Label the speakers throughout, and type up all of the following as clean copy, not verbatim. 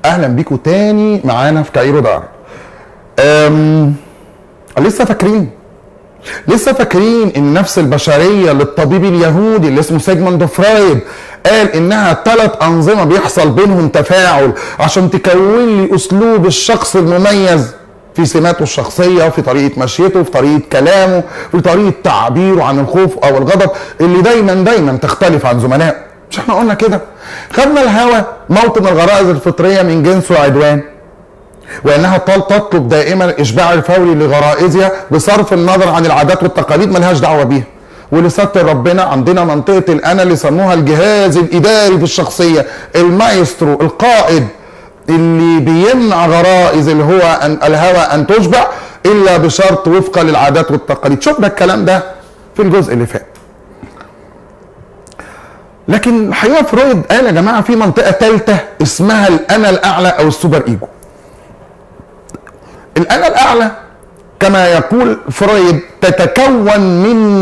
Speaker 1: اهلا بيكم تاني معانا في كايرو دار. لسه فاكرين ان النفس البشريه للطبيب اليهودي اللي اسمه سيجموند فرويد قال انها 3 انظمه بيحصل بينهم تفاعل عشان تكون لي اسلوب الشخص المميز في سماته الشخصيه، في طريقه مشيته، في طريقه كلامه، في طريقه تعبيره عن الخوف او الغضب اللي دايما تختلف عن زملائه. مش احنا قلنا كده؟ خدنا الهوى موطن الغرائز الفطريه من جنس وعدوان، وانها تطلب دائما الاشباع الفوري لغرائزها بصرف النظر عن العادات والتقاليد ملهاش دعوه بيها. ولستر ربنا عندنا منطقه الانا اللي سموها الجهاز الاداري في الشخصيه، المايسترو القائد اللي بيمنع غرائز اللي هو الهوى ان تشبع الا بشرط وفقا للعادات والتقاليد. شفنا الكلام ده في الجزء اللي فات. لكن الحقيقه فرويد قال يا جماعه في منطقه ثالثه اسمها الانا الاعلى او السوبر ايجو. الانا الاعلى كما يقول فرويد تتكون من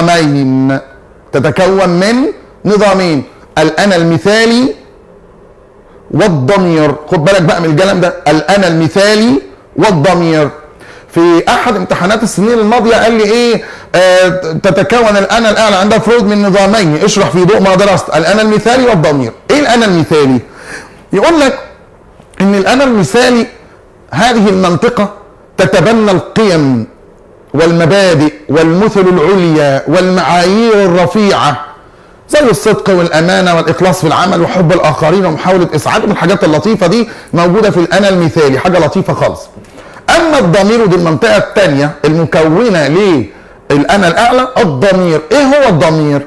Speaker 1: نظامين، الانا المثالي والضمير. خد بالك بقى من الكلام ده، الانا المثالي والضمير. في احد امتحانات السنين الماضيه قال لي ايه؟ تتكون الانا الاعلى عند فرويد من نظامين، اشرح في ضوء ما درست. الانا المثالي والضمير. ايه الانا المثالي؟ يقول لك ان الانا المثالي هذه المنطقه تتبنى القيم والمبادئ والمثل العليا والمعايير الرفيعه زي الصدق والامانه والاخلاص في العمل وحب الاخرين ومحاوله اسعادهم. الحاجات اللطيفه دي موجوده في الانا المثالي، حاجه لطيفه خالص. اما الضمير ودي المنطقه الثانيه المكونه للانا الاعلى، الضمير. ايه هو الضمير؟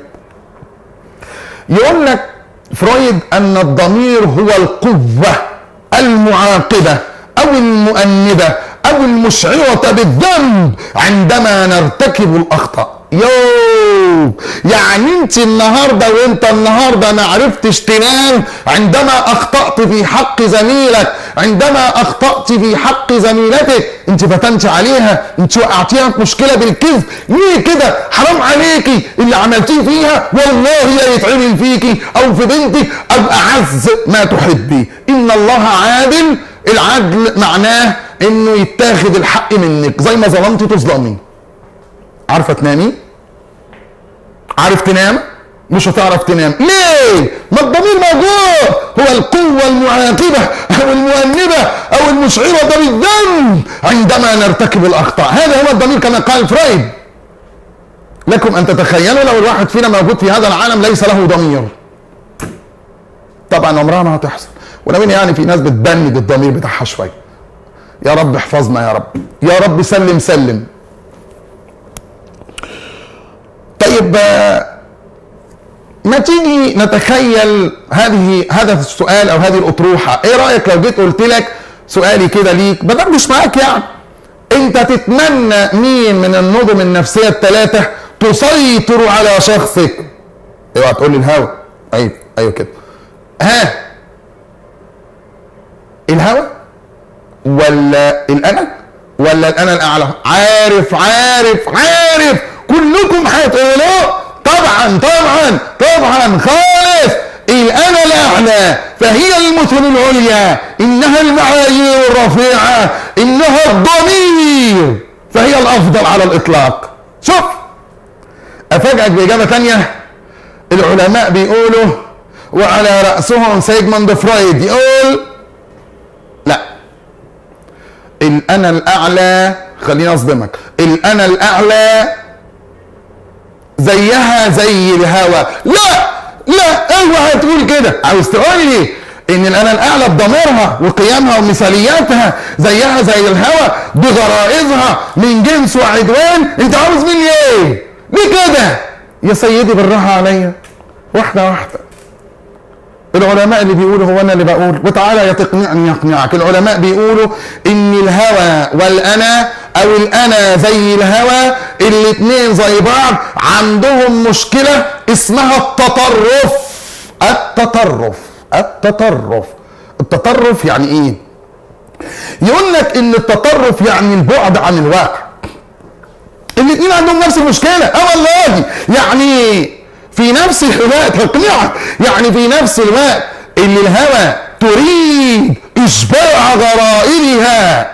Speaker 1: يقول لك فرويد ان الضمير هو القوه المعاقبه او المؤنبه او المشعره بالذنب عندما نرتكب الاخطاء. يعني انت النهارده ما عرفتش تنام عندما اخطأت في حق زميلك، عندما اخطأت في حق زميلتك، انت فتنت عليها، انت وقعتيها في مشكله بالكذب. ليه كده؟ حرام عليكي اللي عملتيه فيها، والله لا يتعمل فيكي او في بنتك او اعز ما تحبي. ان الله عادل. العدل معناه انه يتاخد الحق منك، زي ما ظلمتي تظلمي. عارفه تنامي؟ عارف تنام؟ مش هتعرف تنام. ليه؟ ما الضمير موجود، هو القوة المعاقبة أو المؤنبة أو المشعرة بالذنب عندما نرتكب الأخطاء. هذا هو الضمير كما قال فرويد. لكم أن تتخيلوا لو الواحد فينا موجود في هذا العالم ليس له ضمير. طبعا عمرها ما هتحصل، ولكن يعني في ناس بتبند الضمير بتاعها شوية. يا رب احفظنا يا رب، يا رب سلم سلم. طيب ما تيجي نتخيل هذا السؤال او هذه الاطروحه. ايه رايك لو جيت قلت لك سؤالي كده ليك، بدردش معاك يعني، انت تتمنى مين من النظم النفسيه ال3 تسيطر على شخصك؟ اوعى تقول لي الهوى. ايوه كده. الهوى ولا الانا ولا الانا الاعلى؟ عارف كلكم هتقولوا طبعا خالص الانا الاعلى، فهي المثل العليا، انها المعايير الرفيعه، انها الضمير، فهي الافضل على الاطلاق. شوف افاجئك باجابه ثانيه. العلماء بيقولوا وعلى راسهم سيجموند فرويد يقول لا، الانا الاعلى، خليني اصدمك، الانا الاعلى زيها زي الهوى. لا اوعى تقول كده. عاوز تقول لي ان الانا الاعلى بضميرها وقيمها ومثالياتها زيها زي الهوى بغرائزها من جنس وعدوان؟ انت عاوز مني ايه؟ ليه كده يا سيدي؟ بالراحه عليا، واحده. العلماء اللي بيقولوا هو انا اللي بقول، وتعالى يا تقنعني يقنعك. العلماء بيقولوا ان الهوى والانا او الانا زي الهوى، الاثنين زي بعض، عندهم مشكله اسمها التطرف. يعني ايه؟ يقول لك ان التطرف يعني البعد عن الواقع. الاثنين عندهم نفس المشكله. والله يعني في نفس الوقت هقنعك، يعني في نفس الوقت اللي الهوى تريد إشباع غرائزها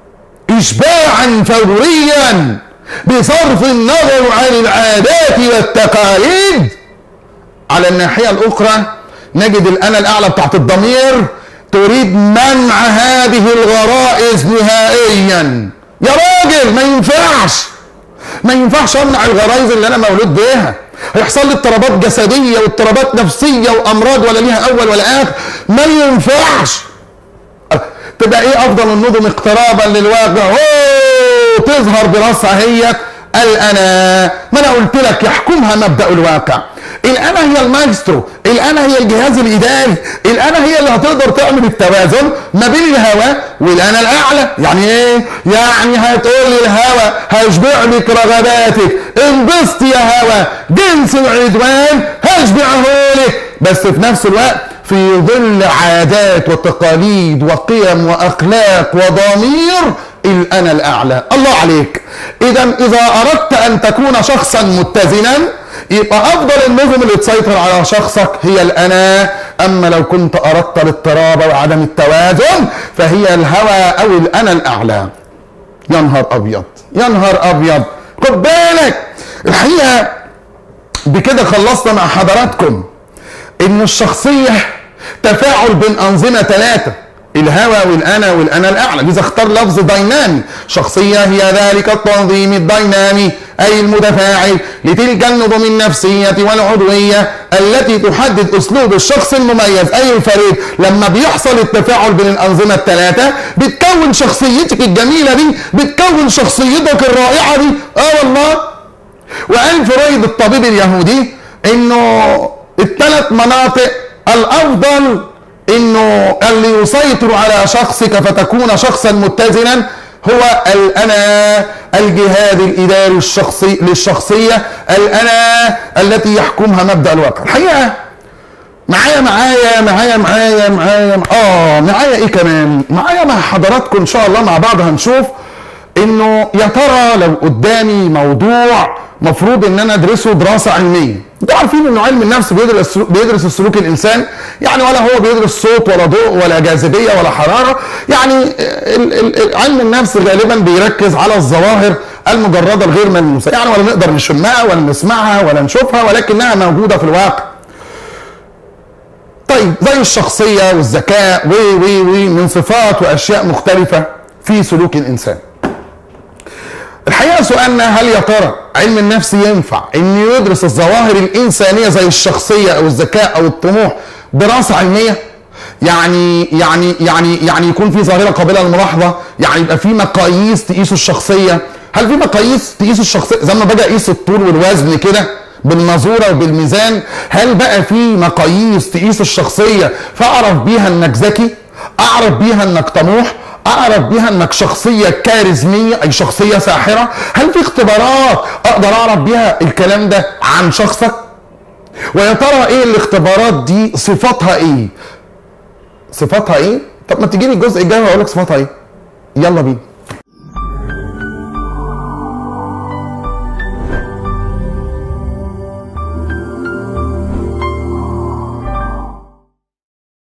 Speaker 1: إشباعا فوريا بصرف النظر عن العادات والتقاليد. على الناحية الأخرى نجد الأنا الأعلى بتاعت الضمير تريد منع هذه الغرائز نهائيا. يا راجل ما ينفعش أمنع الغرائز اللي أنا مولود بيها، هيحصل لي اضطرابات جسدية واضطرابات نفسية وأمراض ولا ليها أول ولا آخر. ما ينفعش. تبقى إيه أفضل النظم اقترابا للواقع؟ تظهر براسها هي الأنا. ما أنا قلت لك يحكمها مبدأ الواقع. الأنا هي المايسترو، الأنا هي الجهاز الإداري، الأنا هي اللي هتقدر تعمل التوازن ما بين الهوى والأنا الأعلى. يعني إيه؟ يعني هتقول لي الهوى هيشبع لك رغباتك، انبسط يا هوى، جنس العدوان هشبعه لك، بس في نفس الوقت في ظل عادات وتقاليد وقيم وأخلاق وضمير الأنا الأعلى. الله عليك. إذا أردت أن تكون شخصا متزنا يبقى أفضل النظم اللي تسيطر على شخصك هي الأنا. أما لو كنت أردت الاضطراب وعدم التوازن فهي الهوى أو الأنا الأعلى. يا نهار أبيض، يا نهار أبيض. خد بالك، الحقيقة بكده خلصنا مع حضراتكم إن الشخصية تفاعل بين أنظمة ثلاثة، الهوى والأنا والأنا الأعلى. لذا اختار لفظ دينامي. شخصية هي ذلك التنظيم الدينامي أي المتفاعل لتلك النظم النفسية والعضوية التي تحدد أسلوب الشخص المميز أي الفريد. لما بيحصل التفاعل بين الأنظمة الثلاثة بتكون شخصيتك الجميلة دي، بتكون شخصيتك الرائعة دي. والله. وقال فرويد الطبيب اليهودي إنه الثلاث مناطق الأفضل انه اللي يسيطر على شخصك فتكون شخصا متزنا هو الأنا، الجهاد الإداري الشخصي للشخصية، الأنا التي يحكمها مبدأ الواقع. الحقيقة معايا ايه كمان؟ معايا مع حضراتكم ان شاء الله مع بعض هنشوف انه يا ترى لو قدامي موضوع مفروض ان انا ادرسه دراسه علميه. انتوا عارفين انه علم النفس بيدرس السلوك الانسان، يعني ولا هو بيدرس صوت ولا ضوء ولا جاذبيه ولا حراره. يعني علم النفس غالبا بيركز على الظواهر المجرده الغير ملموسه، يعني ولا نقدر نشمها ولا نسمعها ولا نشوفها ولكنها موجوده في الواقع. طيب زي الشخصيه والذكاء من صفات واشياء مختلفه في سلوك الانسان. الحقيقه سؤالنا هل يا ترى علم النفس ينفع ان يدرس الظواهر الانسانيه زي الشخصيه او الذكاء او الطموح دراسه علميه؟ يعني يكون في ظاهره قابله للملاحظه، يعني يبقى في مقاييس تقيس الشخصيه. هل في مقاييس تقيس الشخصيه زي ما باجي اقيس الطول والوزن كده بالمازوره وبالميزان؟ هل بقى في مقاييس تقيس الشخصيه فاعرف بيها انك ذكي، اعرف بيها انك طموح، اعرف بيها انك شخصيه كاريزميه اي شخصيه ساحره؟ هل في اختبارات اقدر اعرف بيها الكلام ده عن شخصك؟ ويا ترى ايه الاختبارات دي صفاتها ايه؟ صفاتها ايه؟ طب ما تجيلي الجزء الجاي واقول لك صفاتها ايه. يلا بينا.